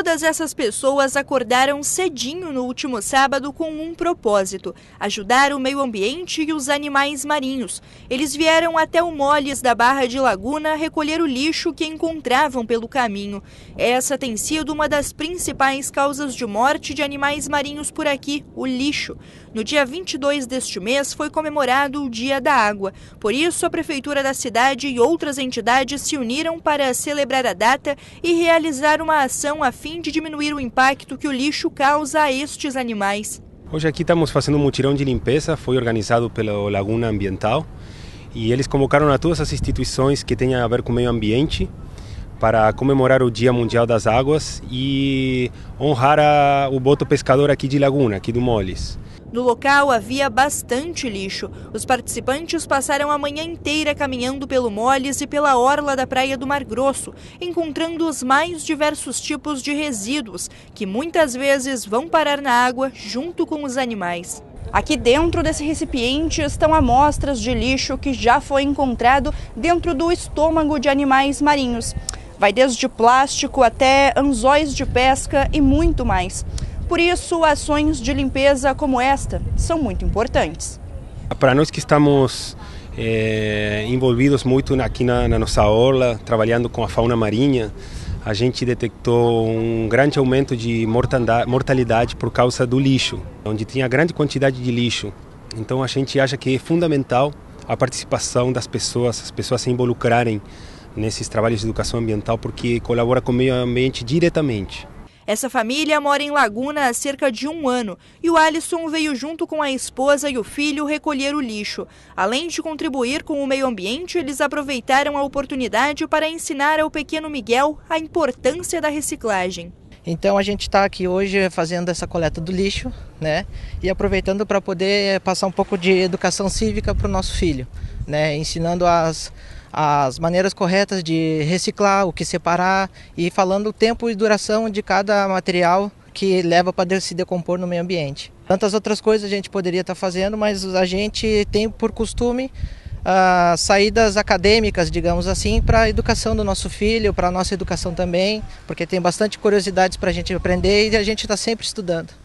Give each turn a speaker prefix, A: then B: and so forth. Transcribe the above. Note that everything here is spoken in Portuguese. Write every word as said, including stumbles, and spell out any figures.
A: Todas essas pessoas acordaram cedinho no último sábado com um propósito: ajudar o meio ambiente e os animais marinhos. Eles vieram até o Moles da Barra de Laguna recolher o lixo que encontravam pelo caminho. Essa tem sido uma das principais causas de morte de animais marinhos por aqui, o lixo. No dia vinte e dois deste mês foi comemorado o Dia da Água. Por isso, a Prefeitura da cidade e outras entidades se uniram para celebrar a data e realizar uma ação a fim de diminuir o impacto que o lixo causa a estes animais.
B: Hoje aqui estamos fazendo um mutirão de limpeza, foi organizado pela Laguna Ambiental e eles convocaram a todas as instituições que tenham a ver com o meio ambiente para comemorar o Dia Mundial das Águas e honrar a, o boto pescador aqui de Laguna, aqui do Moles.
A: No local havia bastante lixo. Os participantes passaram a manhã inteira caminhando pelo Moles e pela orla da Praia do Mar Grosso, encontrando os mais diversos tipos de resíduos, que muitas vezes vão parar na água junto com os animais. Aqui dentro desse recipiente estão amostras de lixo que já foi encontrado dentro do estômago de animais marinhos. Vai desde plástico até anzóis de pesca e muito mais. Por isso, ações de limpeza como esta são muito importantes.
B: Para nós que estamos é, envolvidos muito aqui na, na nossa orla, trabalhando com a fauna marinha, a gente detectou um grande aumento de mortalidade por causa do lixo, onde tinha grande quantidade de lixo. Então a gente acha que é fundamental a participação das pessoas, as pessoas se involucrarem nesses trabalhos de educação ambiental, porque colabora com o meio ambiente diretamente.
A: Essa família mora em Laguna há cerca de um ano e o Alisson veio junto com a esposa e o filho recolher o lixo. Além de contribuir com o meio ambiente, eles aproveitaram a oportunidade para ensinar ao pequeno Miguel a importância da reciclagem.
C: Então a gente está aqui hoje fazendo essa coleta do lixo, né? E aproveitando para poder passar um pouco de educação cívica para o nosso filho, né? Ensinando as as maneiras corretas de reciclar, o que separar e falando o tempo e duração de cada material que leva para se decompor no meio ambiente. Tantas outras coisas a gente poderia estar fazendo, mas a gente tem por costume uh, saídas acadêmicas, digamos assim, para a educação do nosso filho, para a nossa educação também, porque tem bastante curiosidades para a gente aprender e a gente está sempre estudando.